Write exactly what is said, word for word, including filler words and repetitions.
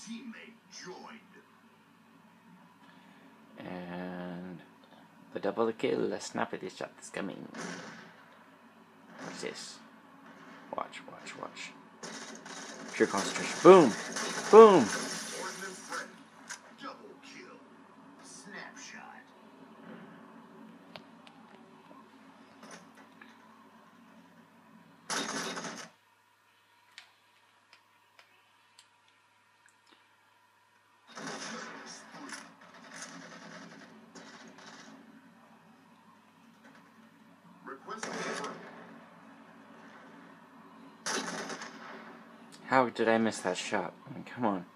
teammate joined. And the double kill, a snappity shot is coming. What's this? Watch, watch, watch. Pure concentration. Boom! Boom! Ordnance friend. Double kill. Snapshot. Request confirmed. How did I miss that shot? I mean, come on.